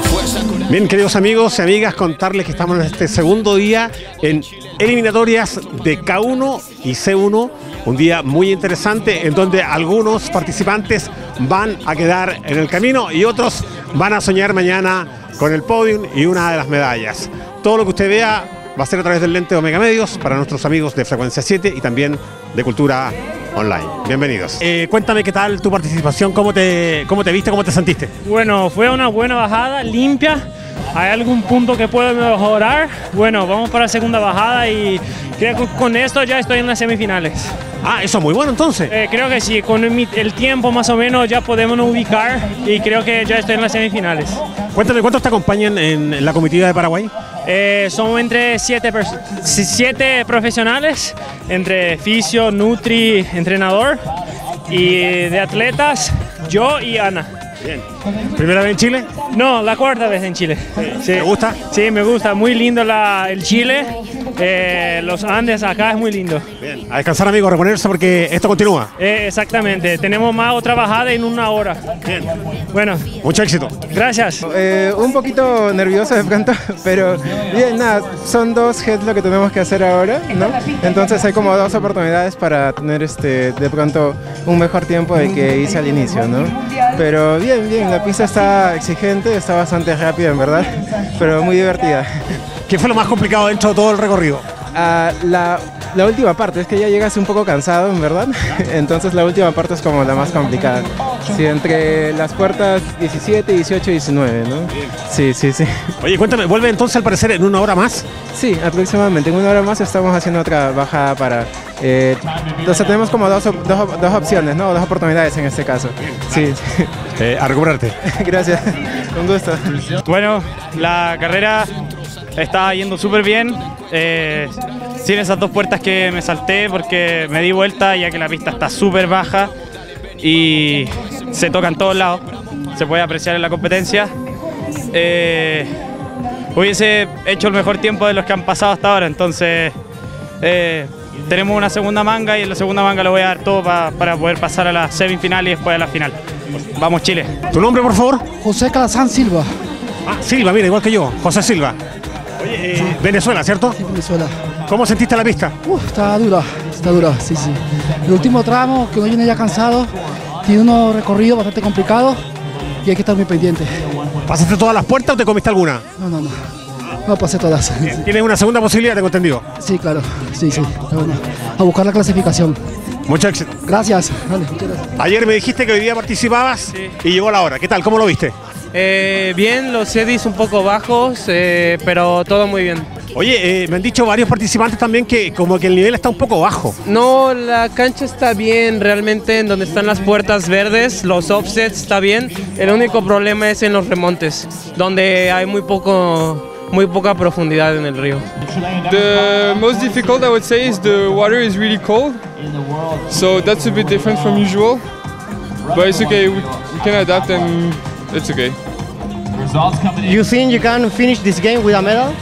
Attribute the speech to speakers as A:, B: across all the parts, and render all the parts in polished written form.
A: Bien, queridos amigos y amigas, contarles que estamos en este segundo día en eliminatorias de K1 y C1, un día muy interesante en donde algunos participantes van a quedar en el camino y otros van a soñar mañana con el podium y una de las medallas. Todo lo que usted vea va a ser a través del lente de Omega Medios para nuestros amigos de Frecuencia 7 y también de Cultura Online. Bienvenidos. Cuéntame qué tal tu participación, cómo te viste, cómo te sentiste.
B: Bueno, fue una buena bajada, limpia. ¿Hay algún punto que puedo mejorar? Bueno, vamos para la segunda bajada y creo que con esto ya estoy en las semifinales.
A: Ah, eso es muy bueno entonces.
B: Creo que sí, con el tiempo más o menos ya podemos ubicar y creo que ya estoy en las semifinales.
A: Cuéntame, ¿cuántos te acompañan en la comitiva de Paraguay?
B: Somos entre 7 profesionales, entre fisio, nutri, entrenador y de atletas, yo y Ana.
A: Bien. ¿Primera vez en Chile?
B: No, la cuarta vez en Chile. Sí.
A: ¿Te gusta?
B: Sí, me gusta. Muy lindo el Chile. Los Andes acá es muy lindo.
A: Bien. A descansar, amigo, a reponerse porque esto continúa.
B: Exactamente. Tenemos más otra bajada en una hora.
A: Bien.
B: Bueno.
A: Mucho éxito.
B: Gracias.
C: Un poquito nervioso de pronto, pero bien, nada, son 2 heads lo que tenemos que hacer ahora, ¿no? Entonces hay como 2 oportunidades para tener de pronto un mejor tiempo del que hice al inicio, ¿no? Pero bien, la pista está exigente, está bastante rápida en verdad, pero muy divertida.
A: ¿Qué fue lo más complicado dentro de todo el recorrido?
C: La última parte, es que ya llegas un poco cansado, en verdad, entonces la última parte es como la más complicada. Sí, entre las puertas 17, 18 y 19, ¿no? Sí.
A: Oye, cuéntame, ¿vuelve entonces al parecer en una hora más?
C: Sí, aproximadamente, en una hora más estamos haciendo otra bajada para... entonces tenemos como dos opciones, ¿no? 2 oportunidades en este caso. Sí.
A: A recuperarte.
C: Gracias, con gusto.
B: Bueno, la carrera está yendo súper bien. Sin esas 2 puertas que me salté porque me di vuelta ya que la pista está súper baja y se toca en todos lados, se puede apreciar en la competencia. Hubiese hecho el mejor tiempo de los que han pasado hasta ahora, entonces tenemos una segunda manga y en la segunda manga lo voy a dar todo para poder pasar a la semifinal y después a la final. Vamos Chile.
A: ¿Tu nombre, por favor?
D: José Calazán Silva.
A: Ah, Silva, mira, igual que yo, José Silva. Oye, sí. Venezuela, ¿cierto?
D: Sí, Venezuela.
A: ¿Cómo sentiste la pista?
D: Está dura, sí. El último tramo, que uno viene ya cansado, tiene unos recorridos bastante complicados y hay que estar muy pendiente.
A: ¿Pasaste todas las puertas o te comiste alguna?
D: No pasé todas.
A: ¿Tienes una segunda posibilidad, tengo entendido?
D: Sí, claro, sí. Bueno, a buscar la clasificación.
A: Mucho éxito.
D: Gracias. Vale, muchas gracias.
A: Ayer me dijiste que hoy día participabas y llegó la hora. ¿Qué tal? ¿Cómo lo viste?
E: Bien, los eddies un poco bajos, pero todo muy bien.
A: Oye, me han dicho varios participantes también que como que el nivel está un poco bajo.
E: No, la cancha está bien, realmente en donde están las puertas verdes, los offsets está bien. El único problema es en los remontes, donde hay muy poca profundidad en el río.
F: The most difficult I would say is the water is really cold, so that's a bit different from usual, but it's okay, we can adapt and it's okay.
G: You think you can finish this game with a medal?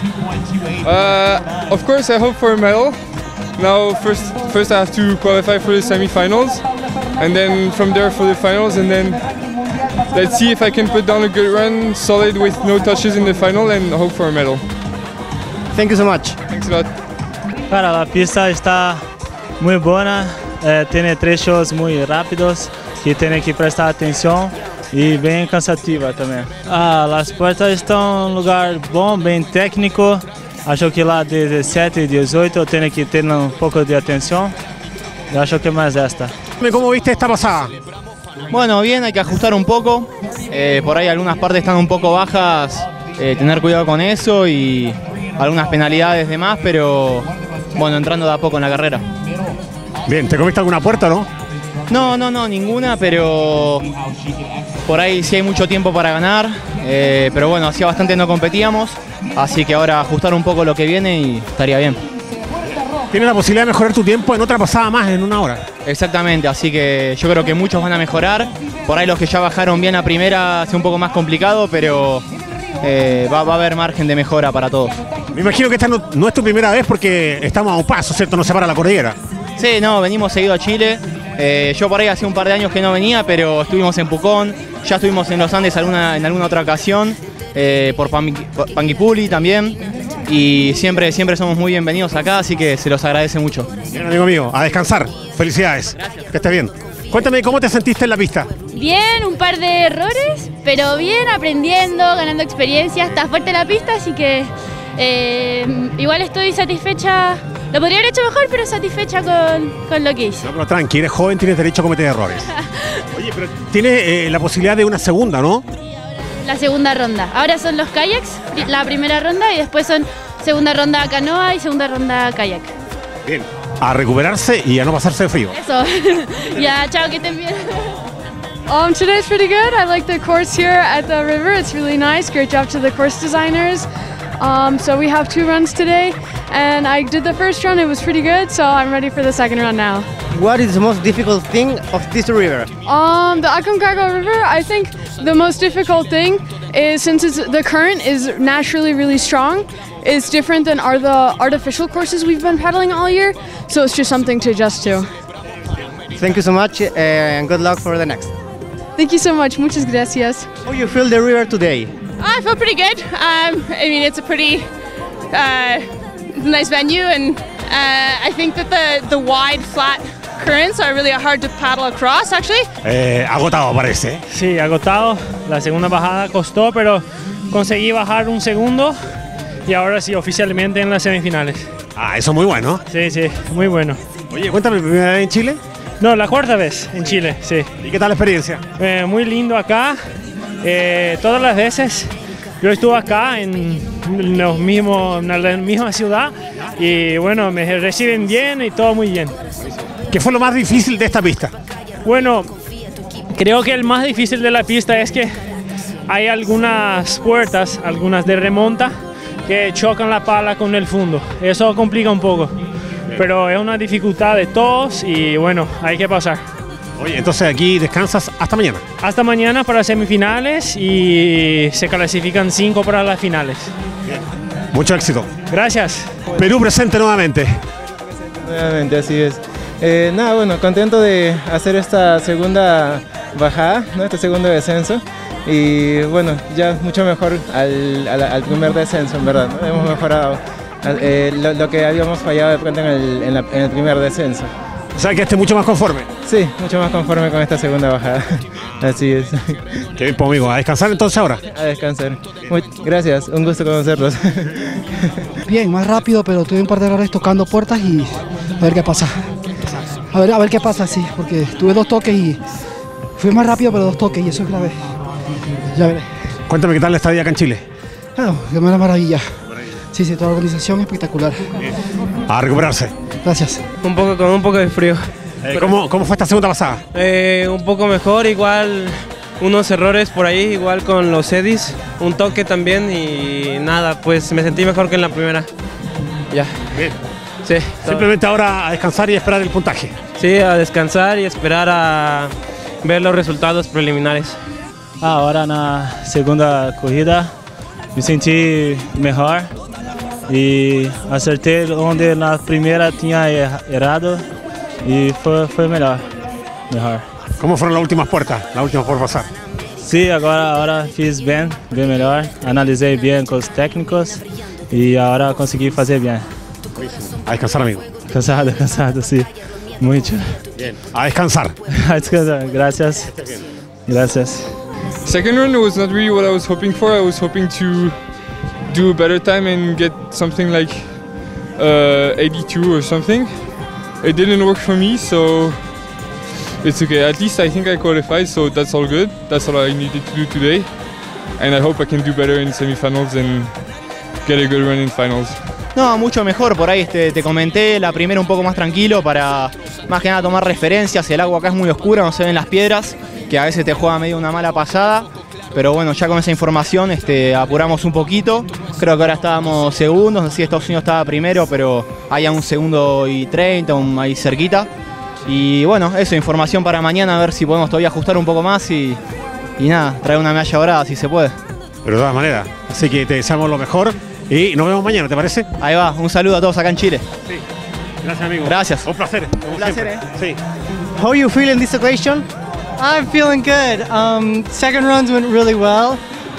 F: Of course I hope for a medal. Now first I have to qualify for the semi-finals and then from there for the finals, and then let's see if I can put down a good run, solid with no touches in the final, and hope for a medal.
G: Thank you so much.
F: Thanks a lot.
B: Cara, la pista está muy buena, tiene trechos muy rápidos que tiene que prestar atención y bien cansativa también. Las puertas están en un lugar bom, bien técnico. Acho que la 17 y 18 tiene que tener un poco de atención. Yo acho que más esta.
A: ¿Cómo viste esta pasada?
H: Bueno, bien, hay que ajustar un poco. Por ahí algunas partes están un poco bajas, tener cuidado con eso y algunas penalidades de más, pero bueno, entrando de a poco en la carrera.
A: Bien, ¿te comiste alguna puerta, no?
H: No, ninguna, pero por ahí sí hay mucho tiempo para ganar, pero bueno, hacía bastante no competíamos, así que ahora ajustar un poco lo que viene y estaría bien.
A: Tienes la posibilidad de mejorar tu tiempo en otra pasada más, en una hora.
H: Exactamente, así que yo creo que muchos van a mejorar. Por ahí los que ya bajaron bien a primera hace un poco más complicado, pero va a haber margen de mejora para todos.
A: Me imagino que esta no es tu primera vez porque estamos a un paso, ¿cierto? Nos separa la cordillera.
H: Sí, no, venimos seguido a Chile. Yo por ahí hacía un par de años que no venía, pero estuvimos en Pucón, ya estuvimos en los Andes en alguna otra ocasión. por Panguipulli también. Y siempre somos muy bienvenidos acá, así que se los agradece mucho.
A: Bien, amigo mío, a descansar. Felicidades.
H: Gracias.
A: Que estés bien. Cuéntame, ¿cómo te sentiste en la pista?
I: Bien, un par de errores, pero bien, aprendiendo, ganando experiencia. Está fuerte la pista, así que igual estoy satisfecha. Lo podría haber hecho mejor, pero satisfecha con lo que hice.
A: No, pero tranqui, eres joven, tienes derecho a cometer errores. Oye, pero tienes la posibilidad de una segunda, ¿no?
I: La segunda ronda. Ahora son los kayaks, la primera ronda, y después son segunda ronda canoa y segunda ronda kayak.
A: Bien. A recuperarse y a no pasarse de frío.
I: Eso. Ya, chao, que estén bien.
J: Today's pretty good. I like the course here at the river. It's really nice. Great job to the course designers. So we have 2 runs today, and I did the first run. It was pretty good, so I'm ready for the second run now.
G: What is the most difficult thing of this river?
J: The Aconcagua River, I think the most difficult thing is, since the current is naturally really strong, it's different than the artificial courses we've been paddling all year, so it's just something to adjust to.
G: Thank you so much and good luck for the next.
J: Thank you so much. Muchas gracias.
G: How you feel the river today?
K: I feel pretty good. I mean, it's a pretty nice venue, and I think that the wide, flat currents are really hard to paddle across, actually.
A: Agotado parece.
B: Sí, agotado. La segunda bajada costó, pero conseguí bajar un segundo y ahora sí, oficialmente en las semifinales.
A: Ah, eso es muy bueno.
B: Sí, sí, muy bueno.
A: Oye, cuéntame, ¿primera vez en Chile?
B: No, la 4ª vez en Chile, sí.
A: ¿Y qué tal la experiencia?
B: Muy lindo acá. Todas las veces yo estuve acá en la misma ciudad y bueno, me reciben bien y todo muy bien.
A: ¿Qué fue lo más difícil de esta pista?
B: Bueno, creo que el más difícil de la pista es que hay algunas puertas, algunas de remonta, que chocan la pala con el fondo. Eso complica un poco, pero es una dificultad de todos y bueno, hay que pasar.
A: Oye, entonces aquí descansas hasta mañana.
B: Hasta mañana para semifinales y se clasifican 5 para las finales.
A: Bien. Mucho éxito.
B: Gracias.
A: Perú presente nuevamente.
C: Nuevamente, así es. Nada, bueno, contento de hacer esta segunda bajada, ¿no? Este segundo descenso. Y bueno, ya mucho mejor al primer descenso, en verdad, ¿no? Hemos mejorado lo que habíamos fallado de pronto en el primer descenso.
A: O sea, que esté mucho más conforme.
C: Sí, mucho más conforme con esta segunda bajada. Así es.
A: Qué bien, pues, amigo. A descansar entonces ahora.
C: A descansar. Gracias, un gusto conocerlos.
D: Bien, más rápido, pero tuve un par de errores tocando puertas y a ver qué pasa. A ver qué pasa, sí, porque tuve 2 toques y fui más rápido, pero 2 toques y eso es grave. Ya veré.
A: Cuéntame qué tal la estadía acá en Chile.
D: Bueno, que una maravilla. Sí, toda la organización espectacular.
A: A recuperarse.
D: Gracias.
E: Con un poco de frío.
A: ¿Cómo fue esta segunda pasada?
E: Un poco mejor, igual unos errores por ahí, igual con los eddies, un toque también y nada, pues me sentí mejor que en la primera. Ya.
A: Bien.
E: Sí.
A: Simplemente ahora a descansar y esperar el puntaje.
E: Sí, a descansar y esperar a ver los resultados preliminares.
B: Ahora en la segunda corrida me sentí mejor y acerté donde en la primera tenía errado y fue mejor.
A: ¿Cómo fueron las últimas puertas? Las últimas por pasar.
B: Sí, ahora fiz bien mejor, analicé bien con los técnicos y ahora conseguí hacer bien.
A: A descansar, amigo.
B: Cansado, sí, mucho.
A: Bien. A descansar.
B: A descansar, gracias. Gracias.
F: Second run was not really what I was hoping for. I was hoping to do a better time and get something like 82 or something. It didn't work for me, so it's okay. At least I think I qualified, so that's all good. That's all I needed to do today. And I hope I can do better in semifinals and get a good run in finals.
H: No, mucho mejor, por ahí te comenté, la primera un poco más tranquilo para más que nada tomar referencias, el agua acá es muy oscura, no se ven las piedras, que a veces te juega medio una mala pasada, pero bueno, ya con esa información apuramos un poquito, creo que ahora estábamos segundos, no sé si Estados Unidos estaba primero, pero hay a 1 segundo y 30, ahí cerquita, y bueno, eso, información para mañana, a ver si podemos todavía ajustar un poco más y nada, traer una medalla dorada si se puede.
A: Pero de todas maneras, así que te deseamos lo mejor. Y nos vemos mañana, ¿te parece?
H: Ahí va, un saludo a todos acá en Chile.
A: Sí. Gracias, amigo.
H: Gracias.
A: Un placer.
H: Un placer,
A: Sí.
G: How you feel in this occasion?
L: I'm feeling good. Second runs went really well.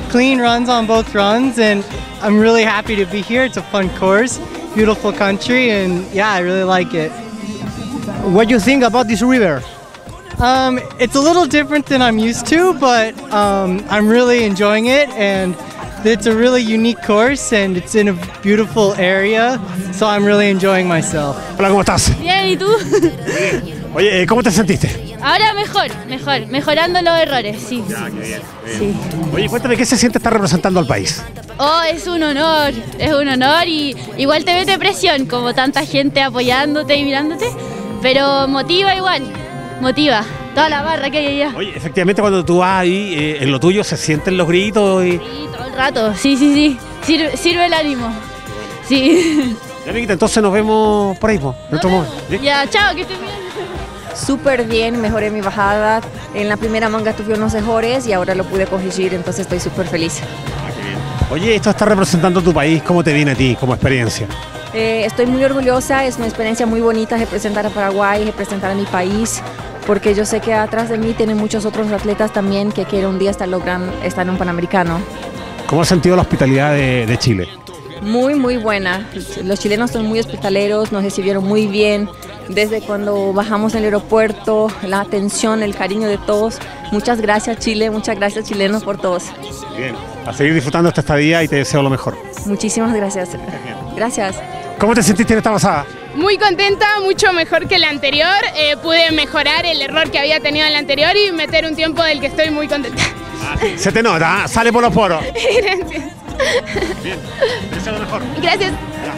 L: clean runs on both runs, and I'm really happy to be here. It's a fun course, beautiful country, and yeah, I really like it.
G: What do you think about this river?
L: It's a little different than I'm used to, but I'm really enjoying it, and it's a really unique course, and it's in a beautiful area, so I'm really enjoying myself.
A: Hola, ¿cómo estás?
I: Bien, ¿y tú?
A: Oye, ¿cómo te sentiste?
I: Ahora mejorando los errores, sí.
A: Ya, qué bien.
I: Sí.
A: Oye, cuéntame, ¿qué se siente estar representando al país?
I: Oh, es un honor y igual te mete presión, como tanta gente apoyándote y mirándote, pero motiva igual, toda la barra que hay allá.
A: Oye, efectivamente cuando tú vas ahí, en lo tuyo se sienten los gritos y...
I: Sí, todo el rato, sí, sirve el ánimo, sí.
A: Ya, amiguita, entonces nos vemos por ahí, po, en otro momento. ¿Sí?
I: Ya, chao, que estén bien.
M: Súper bien, mejoré mi bajada. En la primera manga tuve unos errores y ahora lo pude corregir, entonces estoy súper feliz.
A: Oye, esto está representando tu país, ¿cómo te viene a ti como experiencia?
M: Estoy muy orgullosa, es una experiencia muy bonita representar a Paraguay, representar a mi país, porque yo sé que atrás de mí tienen muchos otros atletas también que quieren un día estar en un Panamericano.
A: ¿Cómo has sentido la hospitalidad de Chile?
M: Muy, muy buena. Los chilenos son muy hospitaleros, nos recibieron muy bien. Desde cuando bajamos del aeropuerto, la atención, el cariño de todos. Muchas gracias Chile, muchas gracias chilenos por todos.
A: Bien, a seguir disfrutando esta estadía y te deseo lo mejor.
M: Muchísimas gracias. Gracias.
A: ¿Cómo te sentiste en esta pasada?
N: Muy contenta, mucho mejor que la anterior. Pude mejorar el error que había tenido en la anterior y meter un tiempo del que estoy muy contenta.
A: Se te nota, sale por los poros.
N: Gracias.
A: Bien, te deseo lo mejor.
N: Gracias.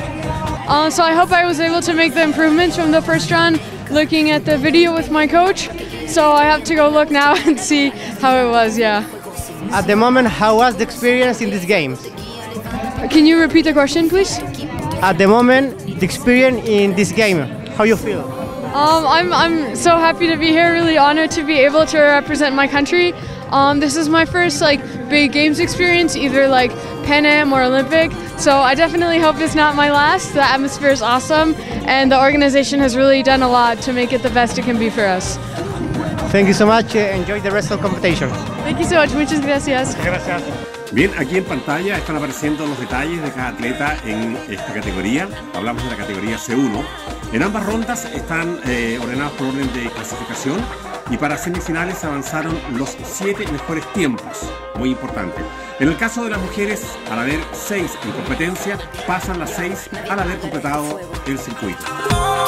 J: So I hope I was able to make the improvements from the first run looking at the video with my coach. So I have to go look now and see how it was, yeah.
G: At the moment, how was the experience in these games?
J: Can you repeat the question, please?
G: At the moment, the experience in this game, how you feel?
J: I'm so happy to be here, really honored to be able to represent my country. This is my first big games experience, either Pan Am or Olympic, so I definitely hope it's not my last. The atmosphere is awesome, and the organization has really done a lot to make it the best it can be for us.
G: Thank you so much. Enjoy the rest of the competition.
J: Thank you so much. Muchas gracias.
A: Gracias. Bien, aquí en pantalla están apareciendo los detalles de cada atleta en esta categoría. Hablamos de la categoría C1. En ambas rondas están ordenados por orden de clasificación y para semifinales avanzaron los 7 mejores tiempos. Muy importante. En el caso de las mujeres, al haber 6 en competencia, pasan las 6 al haber completado el circuito.